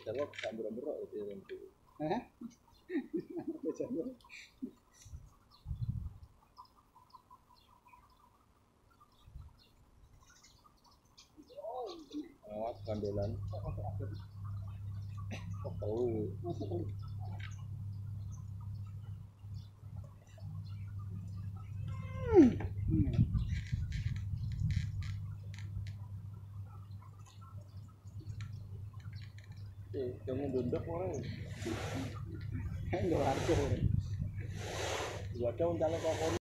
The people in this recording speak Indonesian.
jawab gak berok-berok itu nanti. Hah? Jawab. Awas gandelan. Oh, tahu. Jangan dunduk orang. Enggak harus. Gua ada uncale kok